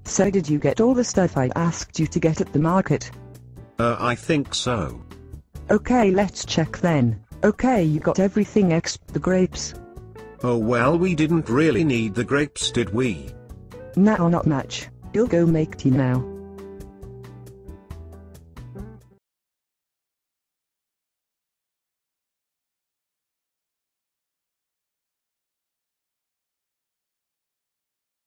So did you get all the stuff I asked you to get at the market? I think so. Okay, let's check then. Okay, you got everything except the grapes. Oh well, we didn't really need the grapes, did we? Nah, not much. You'll go make tea now.